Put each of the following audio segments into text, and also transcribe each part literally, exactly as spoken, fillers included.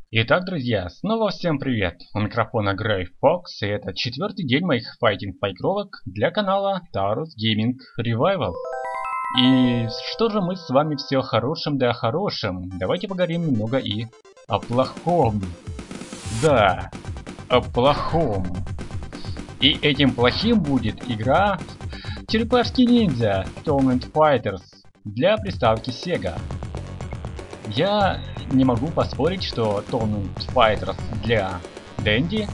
Итак, друзья, снова всем привет! У микрофона Грей Фокс, и это четвертый день моих файтинг-поигровок для канала Taurus Gaming Revival. И что же мы с вами все о хорошем да о хорошем? Давайте поговорим немного и о плохом. Да, о плохом. И этим плохим будет игра Черепашки Ниндзя Tournament Fighters для приставки Sega. Я не могу поспорить, что Tournament Fighters для Dendy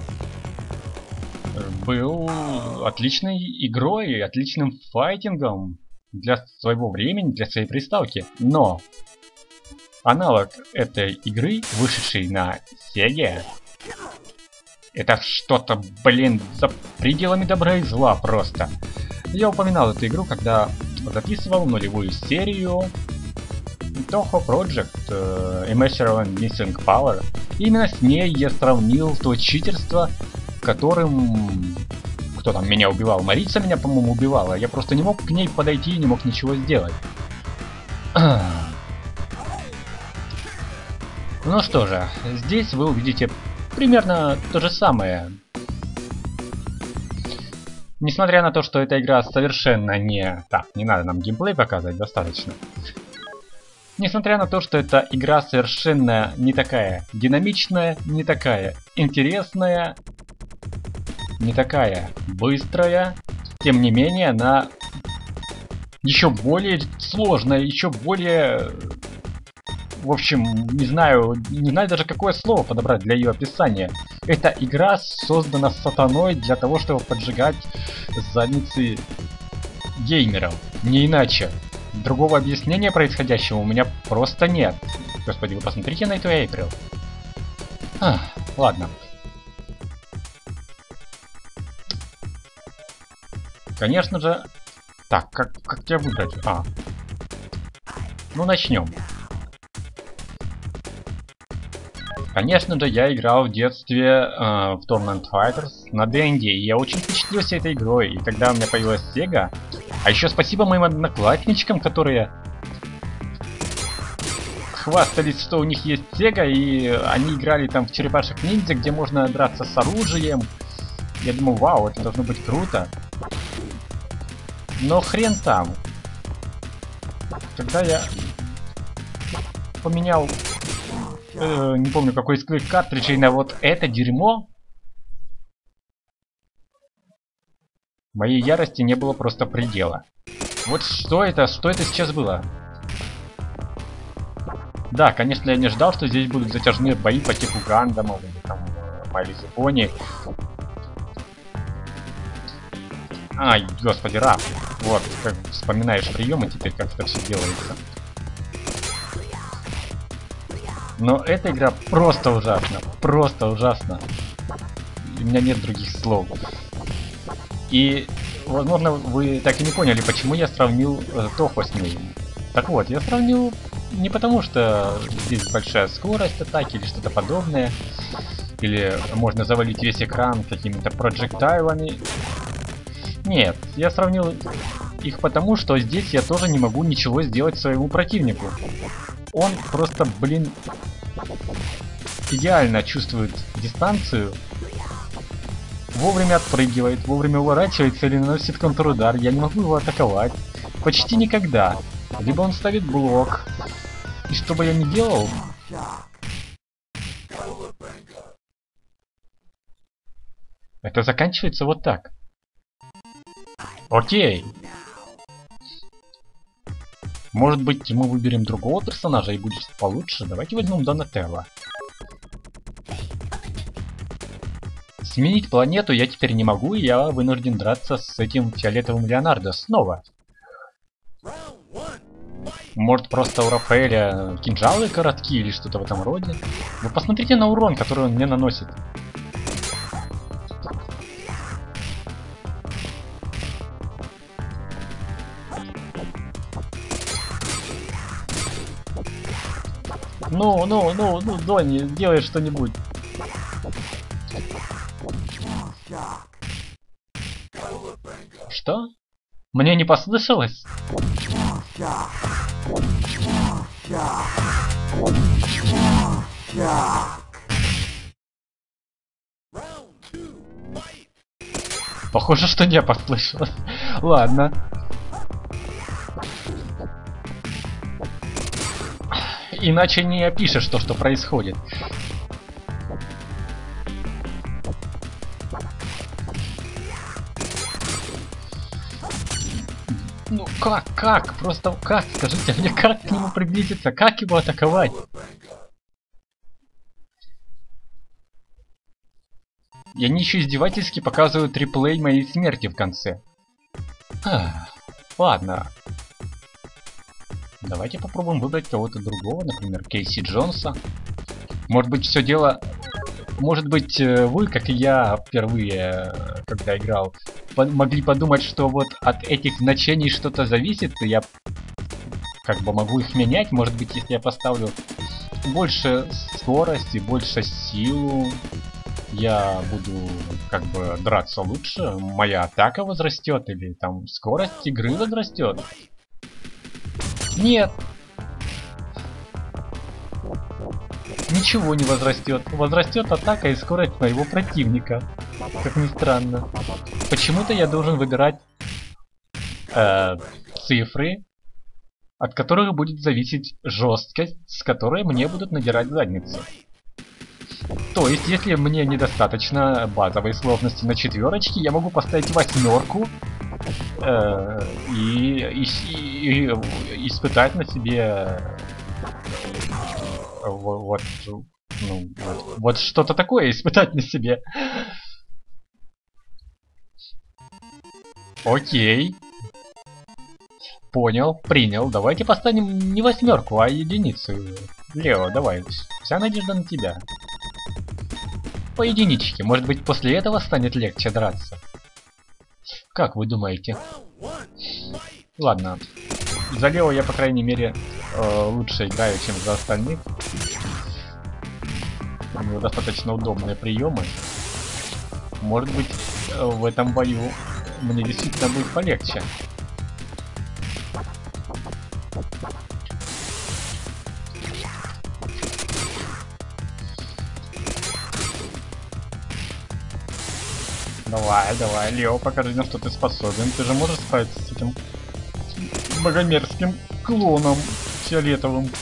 был отличной игрой, отличным файтингом для своего времени, для своей приставки. Но аналог этой игры, вышедшей на Sega, это что-то, блин, за пределами добра и зла просто. Я упоминал эту игру, когда записывал нулевую серию Toho Project uh, Immeasurable Missing Power. И именно с ней я сравнил то читерство, которым... Кто там меня убивал? Марица меня, по-моему, убивала. Я просто не мог к ней подойти и не мог ничего сделать. Ну что же, здесь вы увидите примерно то же самое. Несмотря на то, что эта игра совершенно не... Так, не надо нам геймплей показывать, достаточно. Несмотря на то, что эта игра совершенно не такая динамичная, не такая интересная, не такая быстрая, тем не менее она еще более сложная, еще более... В общем, не знаю, не знаю даже какое слово подобрать для ее описания. Эта игра создана сатаной для того, чтобы поджигать задницы геймеров, не иначе. Другого объяснения происходящего у меня просто нет. Господи, вы посмотрите на эту Эйприл. Ах, ладно. Конечно же... Так, как, как тебя выбрать? А. Ну, начнем. Конечно же, я играл в детстве э, в Tournament Fighters на Dendy, и я очень впечатлился этой игрой. И когда у меня появилась Sega... А еще спасибо моим одноклассничкам, которые хвастались, что у них есть Sega, и они играли там в Черепашек Ниндзя, где можно драться с оружием. Я думал, вау, это должно быть круто. Но хрен там. Когда я поменял, э, не помню какой из своих картриджей на вот это дерьмо, моей ярости не было просто предела. Вот что это, что это сейчас было? Да, конечно, я не ждал, что здесь будут затяжные бои по типу Гандамов или там Майли Зипони. Ай, господи, раб. Вот, как вспоминаешь приемы теперь, как это все делается. Но эта игра просто ужасна, просто ужасна. У меня нет других слов. И, возможно, вы так и не поняли, почему я сравнил э, Тохо с ней. Так вот, я сравнил не потому, что здесь большая скорость атаки или что-то подобное, или можно завалить весь экран какими-то проджектайлами. Нет, я сравнил их потому, что здесь я тоже не могу ничего сделать своему противнику. Он просто, блин, идеально чувствует дистанцию. Вовремя отпрыгивает, вовремя уворачивается или наносит контрудар. Я не могу его атаковать. Почти никогда. Либо он ставит блок. И что бы я ни делал... Это заканчивается вот так. Окей. Может быть, мы выберем другого персонажа и будет получше. Давайте возьмем Донателло. Сменить планету я теперь не могу, и я вынужден драться с этим фиолетовым Леонардо снова. Может, просто у Рафаэля кинжалы короткие или что-то в этом роде? Вы посмотрите на урон, который он мне наносит. Ну, ну, ну, ну, Донни, делай что-нибудь. Что? Мне не послышалось? Похоже, что не послышалось. Ладно. Иначе не опишешь то, что происходит. Ну как, как? Просто как? Скажите мне, как к нему приблизиться? Как его атаковать? И они еще издевательски показывают реплей моей смерти в конце. А, ладно. Давайте попробуем выбрать кого-то другого, например, Кейси Джонса. Может быть, все дело... Может быть, вы, как и я, впервые, когда играл, могли подумать, что вот от этих значений что-то зависит, и я как бы могу их менять. Может быть, если я поставлю больше скорости, больше силу, я буду как бы драться лучше, моя атака возрастет, или там скорость игры возрастет. Нет. Ничего не возрастет. Возрастет атака и скорость моего противника. Как ни странно. Почему-то я должен выбирать э, цифры, от которых будет зависеть жесткость, с которой мне будут надирать задницу. То есть, если мне недостаточно базовой сложности на четверочке, я могу поставить восьмерку э, и, и, и, и испытать на себе вот, ну, вот, вот что-то такое испытать на себе. Окей. Понял, принял. Давайте поставим не восьмерку, а единицу. Лео, давай. Вся надежда на тебя. По единичке. Может быть, после этого станет легче драться. Как вы думаете? Ладно. За Лео я, по крайней мере, э, лучше играю, чем за остальных. У него достаточно удобные приемы. Может быть, в этом бою мне действительно будет полегче. Давай, давай, Лео, покажи, на что ты способен. Ты же можешь справиться с этим богомерзким клоном фиолетовым.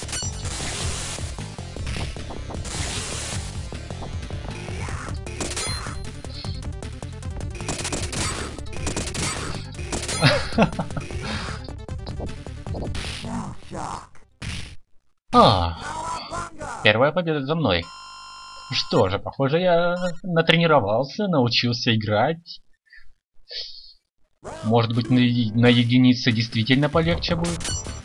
А, первая победа за мной. Что же, похоже, я натренировался, научился играть. Может быть, на, на единице действительно полегче будет.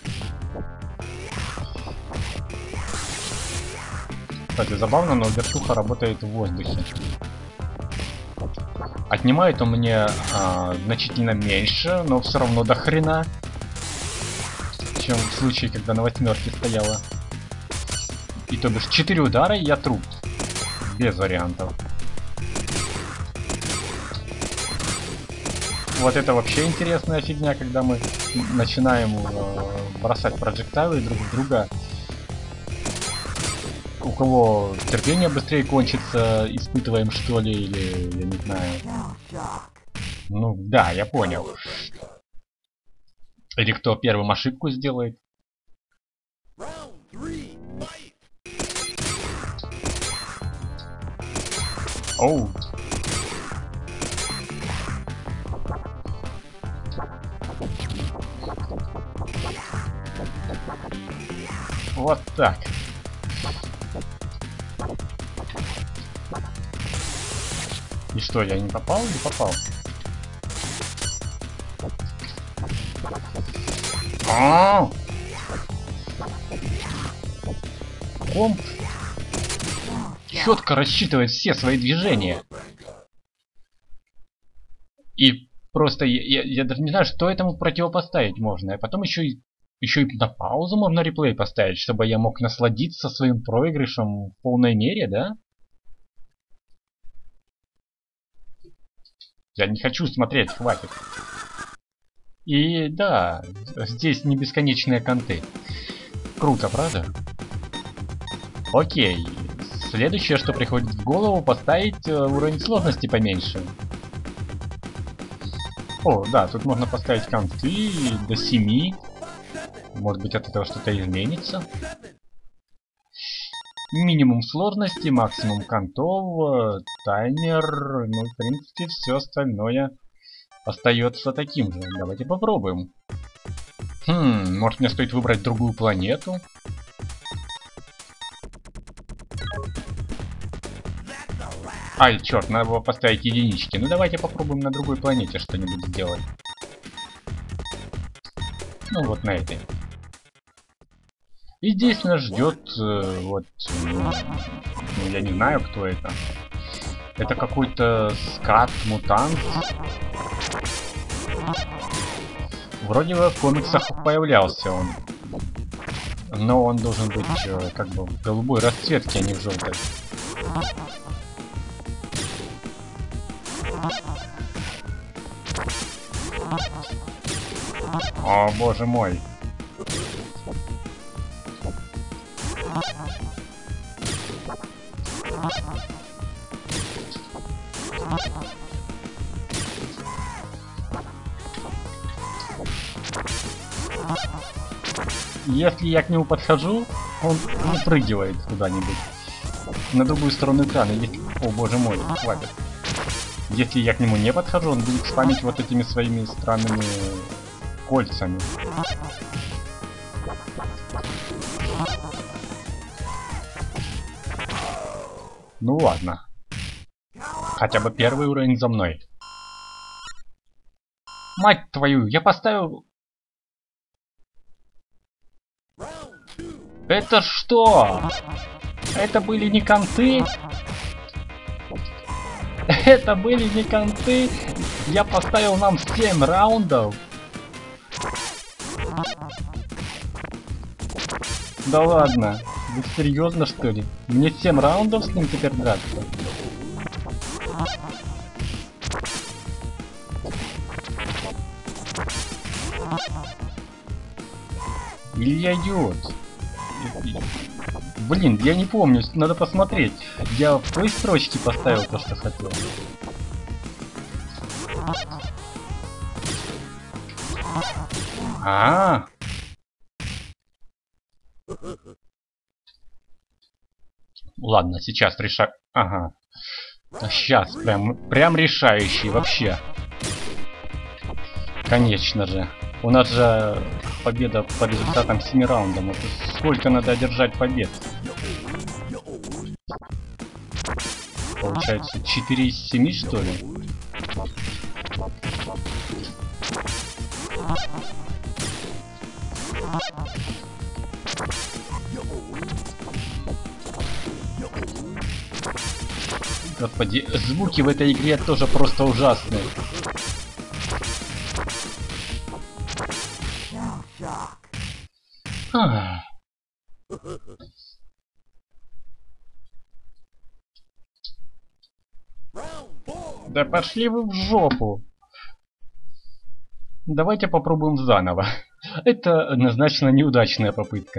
Кстати, забавно, но вертуха работает в воздухе. Отнимает у меня а, значительно меньше, но все равно до хрена, чем в случае, когда на восьмерке стояла. И то бишь четыре удара, и я труп. Без вариантов. Вот это вообще интересная фигня, когда мы начинаем э, бросать проджектайлы друг в друга. У кого терпение быстрее кончится, испытываем что ли, или я не знаю. Ну да, я понял. Или кто первым ошибку сделает. Оу. Вот так. И что, я не попал или попал? А-а-а! Комп четко рассчитывает все свои движения. И просто я, я, я даже не знаю, что этому противопоставить можно. А потом еще и, еще и на паузу можно реплей поставить, чтобы я мог насладиться своим проигрышем в полной мере, да? Я не хочу смотреть, хватит. И да, здесь не бесконечные конты. Круто, правда? Окей. Следующее, что приходит в голову, поставить э, уровень сложности поменьше. О, да, тут можно поставить конты до семи. Может быть, от этого что-то изменится. Минимум сложности, максимум контов, таймер, ну, в принципе, все остальное остается таким же. Давайте попробуем. Хм, может, мне стоит выбрать другую планету? Ай, черт, надо было поставить единички. Ну, давайте попробуем на другой планете что-нибудь сделать. Ну, вот на этой. И здесь нас ждет э, вот, ну, я не знаю, кто это. Это какой-то скат-мутант. Вроде бы в комиксах появлялся он. Но он должен быть э, как бы в голубой расцветке, а не в желтой. О, боже мой. Если я к нему подхожу, он выпрыгивает куда-нибудь на другую сторону экрана. Если... О, боже мой, хватит. Если я к нему не подхожу, он будет спамить вот этими своими странными кольцами. Ну ладно. Хотя бы первый уровень за мной. Мать твою, я поставил... Это что? Это были не конты? Это были не конты? Я поставил нам семь раундов? Да ладно. Вы серьезно, что ли? Мне семь раундов с ним теперь драться? Или я идиот? Блин, я не помню, надо посмотреть. Я в той строчке поставил то, что хотел. А, -а, -а. Ладно, сейчас решаю. Ага. Сейчас прям, прям решающий вообще. Конечно же. У нас же победа по результатам семи раундов. Это сколько надо одержать побед? Получается четыре из семи, что ли? Господи, звуки в этой игре тоже просто ужасные. Ах. Да пошли вы в жопу. Давайте попробуем заново. Это однозначно неудачная попытка.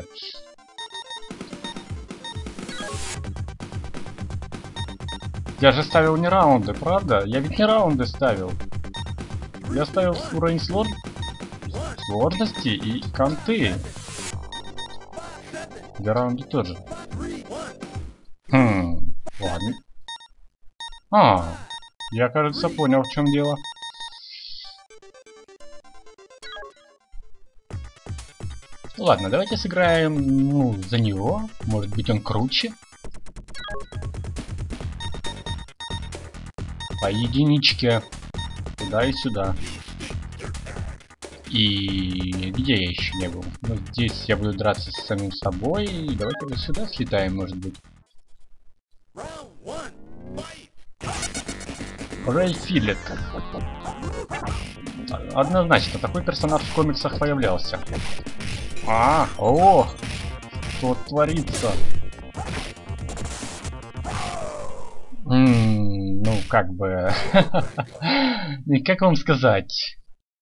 Я же ставил не раунды, правда? Я ведь не раунды ставил. Я ставил уровень слож... сложности и конты. Для раунда тоже. Хм, ладно. А, я, кажется, понял, в чем дело. Ладно, давайте сыграем, ну, за него. Может быть, он круче. По единичке. Туда и сюда. И где я еще не был? Ну, здесь я буду драться с самим собой. Давайте вот сюда слетаем, может быть. Рэй Филлет. Однозначно, такой персонаж в комиксах появлялся. А, о, что творится? М-м, ну, как бы... Как вам сказать?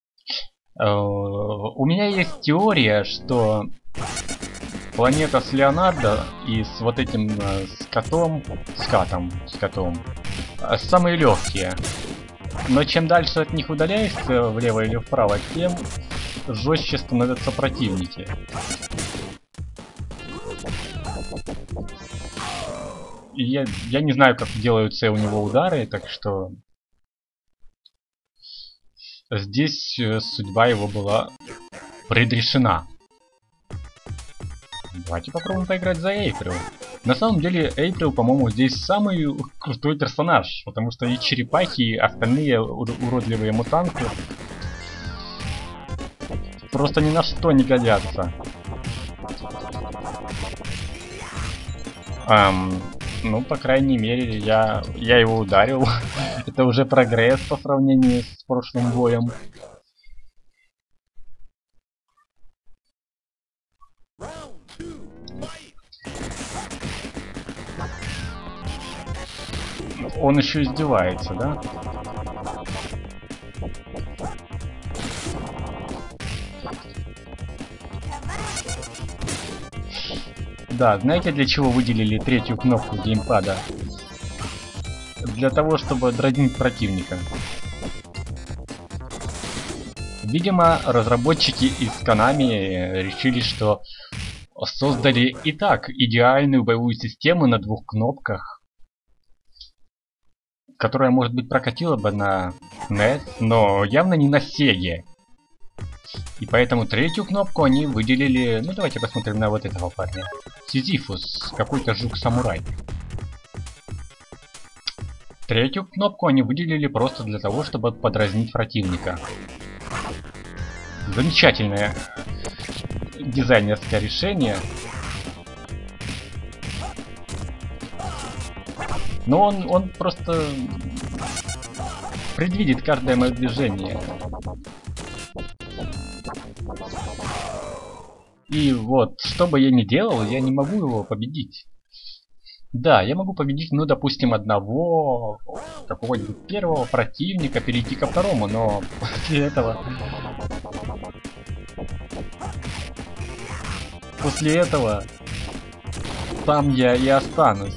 У меня есть теория, что планета с Леонардо и с вот этим с котом, с котом, с котом, самые легкие. Но чем дальше от них удаляешься, влево или вправо, тем жестче становятся противники. И я, я не знаю, как делаются у него удары, так что здесь судьба его была предрешена. Давайте попробуем поиграть за Эйприл. На самом деле, Эйприл, по-моему, здесь самый крутой персонаж, потому что и черепахи, и остальные уродливые мутанты просто ни на что не годятся. Эм, ну, по крайней мере, я, я его ударил. Это уже прогресс по сравнению с прошлым боем. Он еще издевается, да? Да, знаете, для чего выделили третью кнопку геймпада? Для того, чтобы дразнить противника. Видимо, разработчики из Konami решили, что создали и так идеальную боевую систему на двух кнопках, которая, может быть, прокатила бы на эн и эс, но явно не на Sega. И поэтому третью кнопку они выделили... Ну, давайте посмотрим на вот этого парня. Сизифус, какой-то жук-самурай. Третью кнопку они выделили просто для того, чтобы подразнить противника. Замечательное дизайнерское решение. Но он, он просто предвидит каждое мое движение. И вот, что бы я ни делал, я не могу его победить. Да, я могу победить, ну, допустим, одного, какого-нибудь первого противника, перейти ко второму, но после этого... После этого там я и останусь.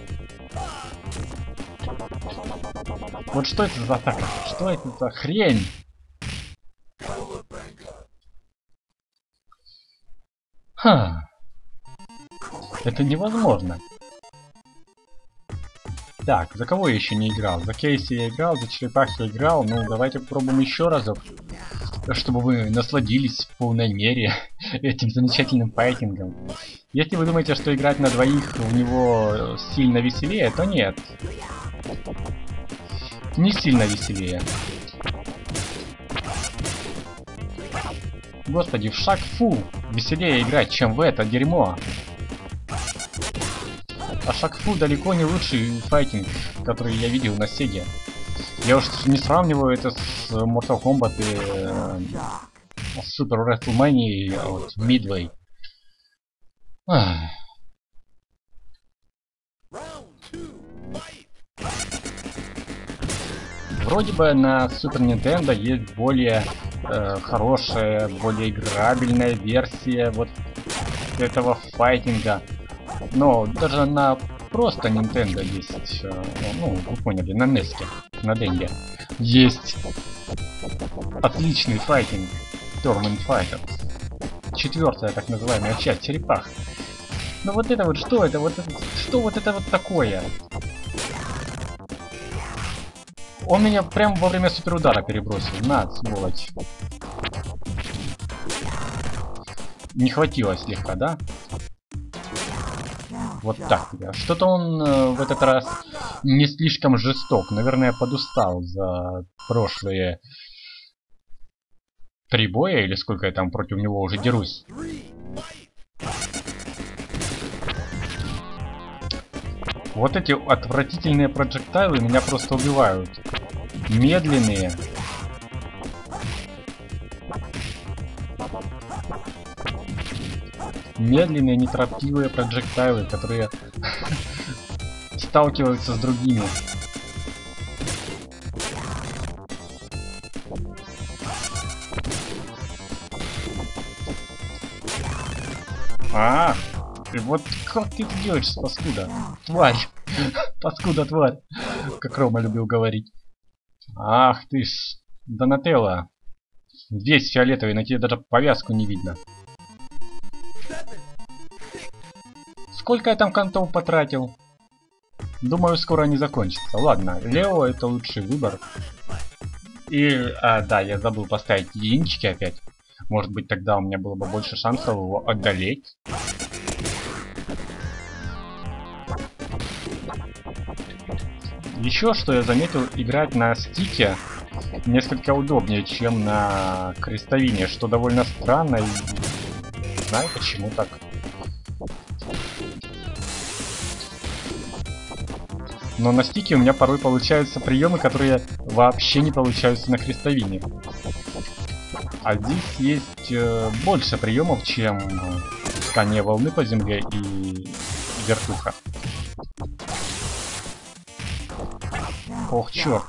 Вот что это за атака? Что это за хрень? Ха. Это невозможно. Так, за кого я еще не играл? За Кейси я играл, за черепахи я играл. Ну, давайте попробуем еще разок, чтобы вы насладились в полной мере этим замечательным файтингом. Если вы думаете, что играть на двоих у него сильно веселее, то нет. Не сильно веселее. Господи, в шаг фу веселее играть, чем в это дерьмо. А Шак-Фу далеко не лучший файтинг, который я видел на Сеге. Я уж не сравниваю это с Mortal Kombat и э, Super WrestleMania от Midway. Ах. Вроде бы на Super Nintendo есть более э, хорошая, более играбельная версия вот этого файтинга. Но даже на просто Nintendo есть, э, ну, вы поняли, на неске, на Денге, есть отличный файтинг Tournament Fighters. Четвертая так называемая часть черепах. Ну вот это вот что это? Вот это, что вот это вот такое? Он меня прям во время суперудара перебросил. На, сволочь. Не хватило слегка, да? Вот так. Что-то он э, в этот раз не слишком жесток. Наверное, подустал за прошлые три боя, или сколько я там против него уже дерусь. Вот эти отвратительные проджектайлы меня просто убивают. Медленные. Медленные, неторопливые проджектайлы, которые сталкиваются с другими. А, и вот как ты это делаешь, паскуда? Тварь! Паскуда, тварь! Как Рома любил говорить. Ах ты ж, Донателло. Весь фиолетовый, на тебе даже повязку не видно. Сколько я там контов потратил? Думаю, скоро они закончатся. Ладно, Лео это лучший выбор. И, а, да, я забыл поставить единички опять. Может быть, тогда у меня было бы больше шансов его одолеть. Еще что я заметил, играть на стике несколько удобнее, чем на крестовине, что довольно странно. И не знаю, почему так. Но на стике у меня порой получаются приемы, которые вообще не получаются на крестовине. А здесь есть э, больше приемов, чем пускание волны по земле и вертуха. Ох, черт.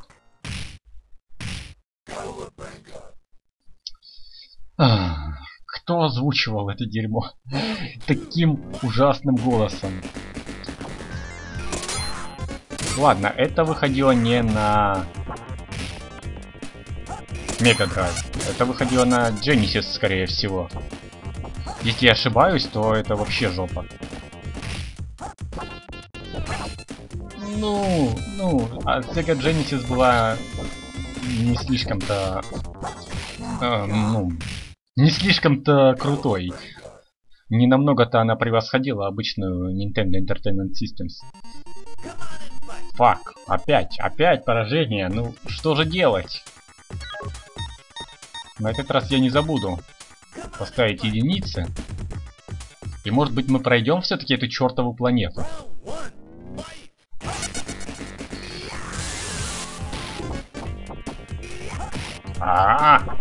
Ах, кто озвучивал это дерьмо таким ужасным голосом? Ладно, это выходило не на Mega Drive. Это выходило на Genesis, скорее всего. Если я ошибаюсь, то это вообще жопа. Ну, ну, а Sega Genesis была не слишком-то... Э, ну, не слишком-то крутой. Не намного-то она превосходила обычную Nintendo Entertainment Systems. Фак, опять, опять поражение. Ну, что же делать? На этот раз я не забуду поставить единицы. И может быть мы пройдем все-таки эту чертову планету. А-а-а!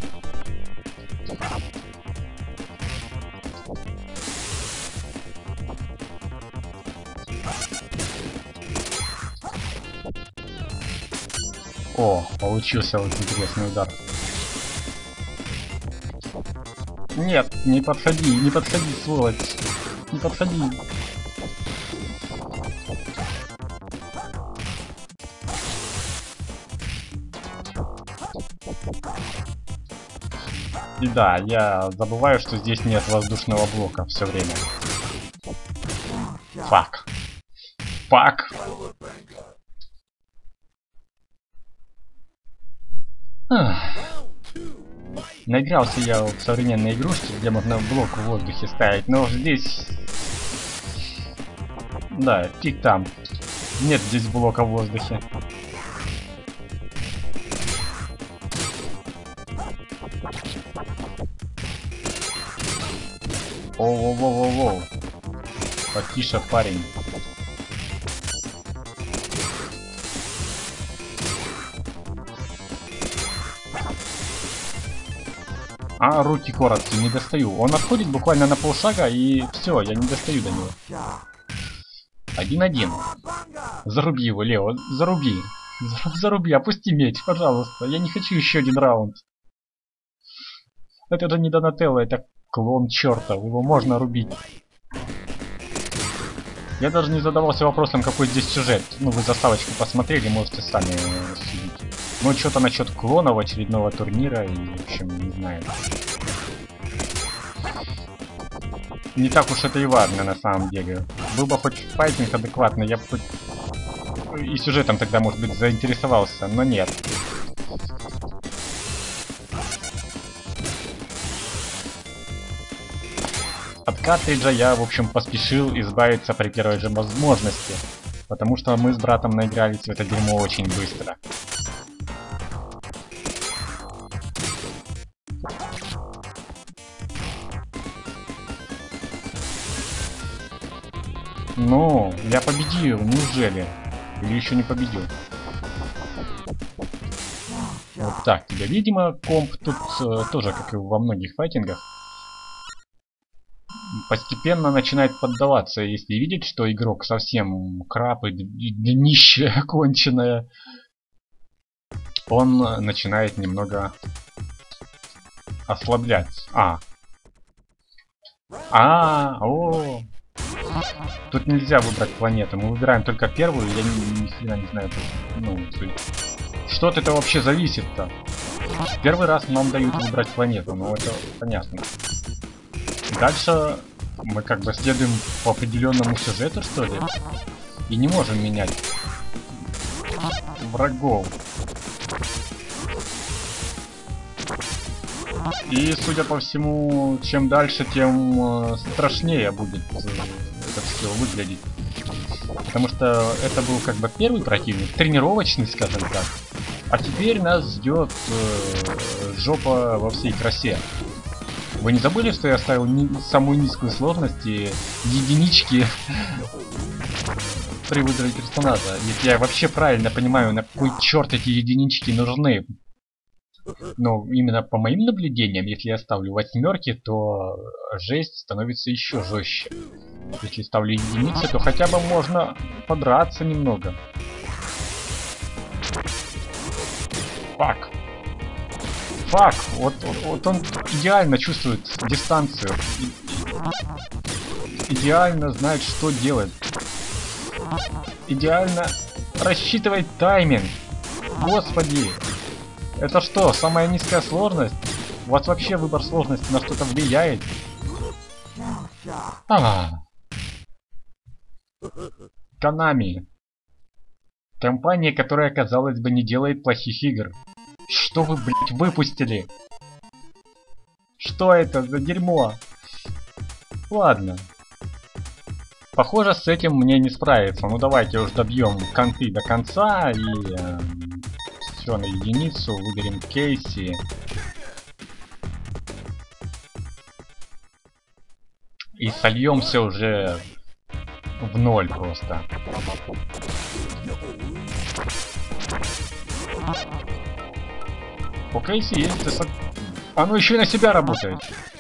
О, получился вот интересный удар. Нет, не подходи, не подходи, сволочь. Не подходи. И да, я забываю, что здесь нет воздушного блока все время. Фак. Фак. Ах. Наигрался я в современные игрушки, где можно блок в воздухе ставить, но здесь... Да, фиг там. Нет здесь блока в воздухе. Оу-оу-оу-оу-оу. Потише, парень. А, руки короткие, не достаю. Он отходит буквально на полшага, и все, я не достаю до него. Один-один. Заруби его, Лео, заруби. Заруби, опусти меч, пожалуйста. Я не хочу еще один раунд. Это же не Донателло, это клон чертов. Его можно рубить. Я даже не задавался вопросом, какой здесь сюжет. Ну, вы заставочку посмотрели, можете сами судить. Ну, что-то насчет клонов очередного турнира, и, в общем, не знаю. Не так уж это и важно, на самом деле. Был бы хоть файтинг адекватный, я бы хоть... и сюжетом тогда, может быть, заинтересовался, но нет. От картриджа я, в общем, поспешил избавиться при первой же возможности, потому что мы с братом наигрались в это дерьмо очень быстро. Ну, я победил, неужели? Или еще не победил? Вот так тебя. Видимо, комп тут э, тоже, как и во многих файтингах, постепенно начинает поддаваться, если видит, что игрок совсем краб и днище конченое. Он начинает немного ослаблять. А. А, о. Тут нельзя выбрать планету, мы выбираем только первую, я ни, ни хрена не знаю, ну, Что от этого вообще зависит-то? Первый раз нам дают выбрать планету, ну это понятно. Дальше мы как бы следуем по определенному сюжету, что ли? И не можем менять врагов. И, судя по всему, чем дальше, тем страшнее будет это все выглядеть. Потому что это был как бы первый противник, тренировочный, скажем так. А теперь нас ждет э, жопа во всей красе. Вы не забыли, что я оставил ни самую низкую сложность и единички при выборе персонажа? Если я вообще правильно понимаю, на какой черт эти единички нужны. Но именно по моим наблюдениям, если я ставлю восьмерки, то жесть становится еще жестче. Если ставлю единицы, то хотя бы можно подраться немного. Фак. Фак. Вот, вот, вот он идеально чувствует дистанцию. И, идеально знает, что делать. Идеально рассчитывает тайминг. Господи. Это что, самая низкая сложность? У вас вообще выбор сложности на что-то влияет? А. Konami. Компания, которая, казалось бы, не делает плохих игр. Что вы, блять, выпустили? Что это за дерьмо? Ладно. Похоже, с этим мне не справиться. Ну давайте уж добьем конты до конца и... Э, все на единицу. Выберем Кейси. И сольемся уже в ноль просто. У Кейси есть... Оно еще и на себя работает.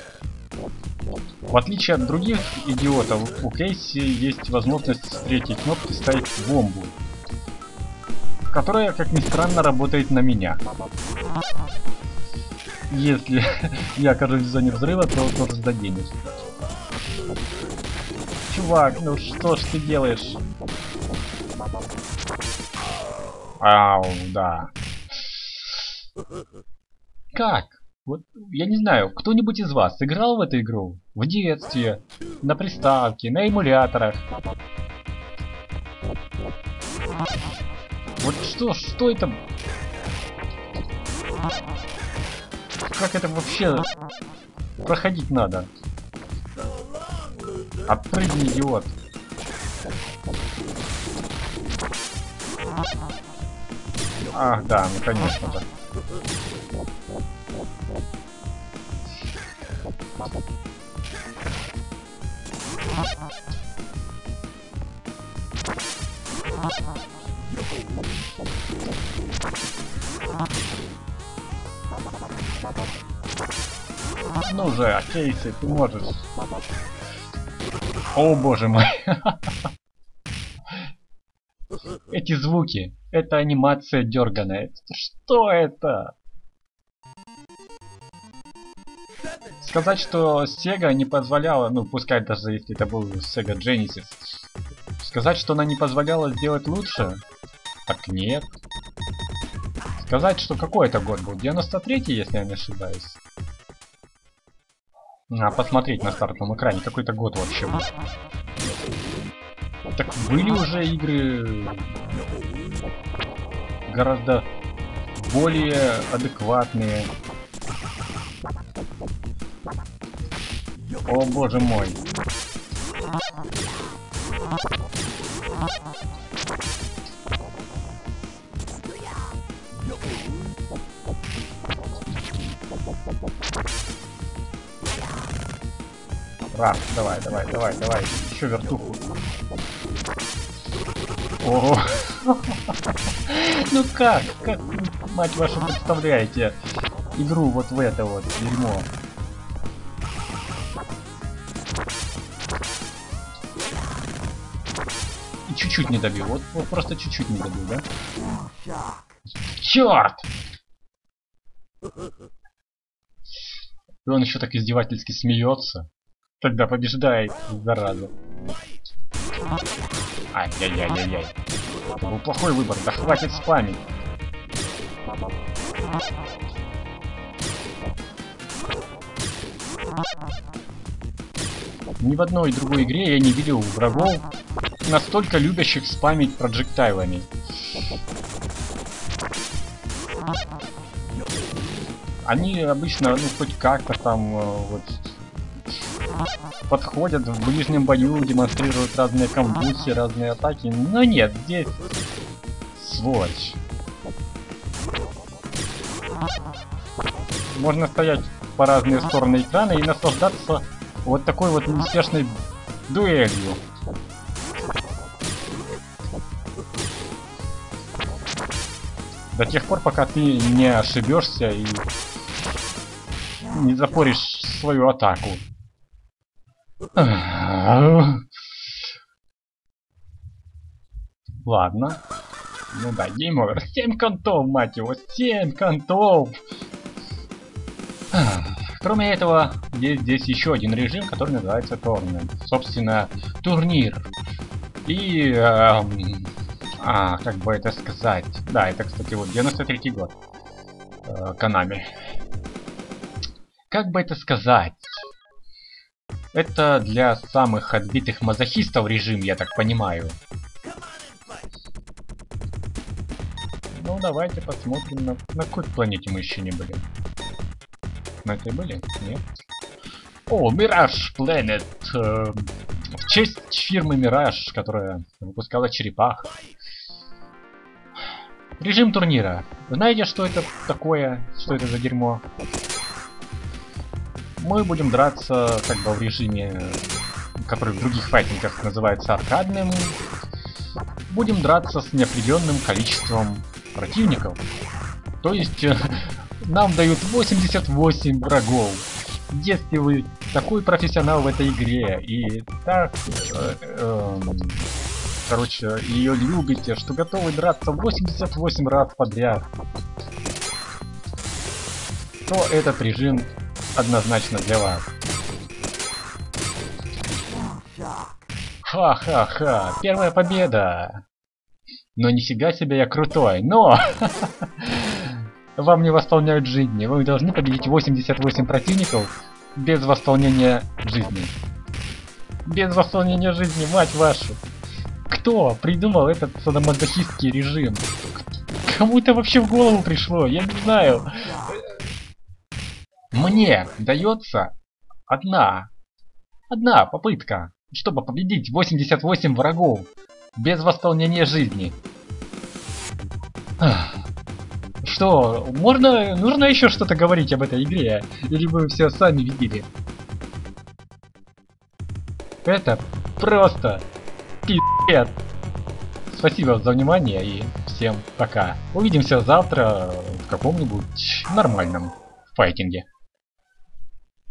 В отличие от других идиотов, у Кейси есть возможность с третьей кнопки ставить бомбу, которая, как ни странно, работает на меня. Если я окажусь в зоне взрыва, то тоже заденешь. Чувак, ну что ж ты делаешь? Ау, да. Как? Вот, я не знаю, кто-нибудь из вас играл в эту игру? В детстве, на приставке, на эмуляторах? Вот что, что это? Как это вообще проходить надо? Отпрыгни, идиот. Ах, да, ну конечно же. Ну же, Кейси, ты можешь. О боже мой. Эти звуки, это анимация дерганая. Что это? Сказать, что Sega не позволяла, ну пускай даже если это был Sega Genesis, сказать, что она не позволяла сделать лучше, так нет. Сказать, что какой это год был? девяносто третий, если я не ошибаюсь. А, посмотреть на стартовом экране, какой-то год вообще был. Так были уже игры гораздо более адекватные. О боже мой. Раз, давай, давай, давай, давай. Еще вертуху. Ого. Ну как? Как, мать вашу, представляете игру вот в это вот дерьмо? И чуть-чуть не добил. Вот, вот просто чуть-чуть не добил, да? Черт! И он еще так издевательски смеется. Тогда побеждает, зараза. Ай-яй-яй-яй-яй. Это был плохой выбор, да хватит спамить. Ни в одной другой игре я не видел врагов, настолько любящих спамить проджектайлами. Они обычно, ну, хоть как-то там вот подходят в ближнем бою, демонстрируют разные комбуси, разные атаки, но нет, здесь сволочь. Можно стоять по разные стороны экрана и наслаждаться вот такой вот неспешной дуэлью. До тех пор, пока ты не ошибешься и не запоришь свою атаку. Ладно. Ну да, гейм овер. семь контов, мать его, семь контов! Кроме этого, есть здесь еще один режим, который называется Tournament. Собственно, турнир. И... Эм, а, как бы это сказать... Да, это, кстати, вот девяносто третий год. Э, Konami. Как бы это сказать? Это для самых отбитых мазохистов режим, я так понимаю. Ну, давайте посмотрим, на, на какой планете мы еще не были. На этой были? Нет. О, Mirage Planet. Э, в честь фирмы Mirage, которая выпускала черепах. Режим турнира. Знаете, что это такое? Что это за дерьмо? Мы будем драться как бы в режиме, который в других файтингах называется аркадным. Будем драться с неопределенным количеством противников. То есть нам дают восемьдесят восемь врагов. Если вы такой профессионал в этой игре и так, э, э, короче, ее любите, что готовы драться восемьдесят восемь раз подряд, то этот режим однозначно для вас. Ха-ха-ха, первая победа! Но нифига себе я крутой, но... Вам не восполняют жизни, вы должны победить восемьдесят восемь противников без восполнения жизни. Без восполнения жизни, мать вашу! Кто придумал этот садомазохистский режим? Кому это вообще в голову пришло? Я не знаю. Мне дается одна, одна попытка, чтобы победить восемьдесят восемь врагов без восполнения жизни. Что, можно, нужно еще что-то говорить об этой игре? Или вы все сами видели? Это просто пиздец. Спасибо за внимание и всем пока. Увидимся завтра в каком-нибудь нормальном файтинге.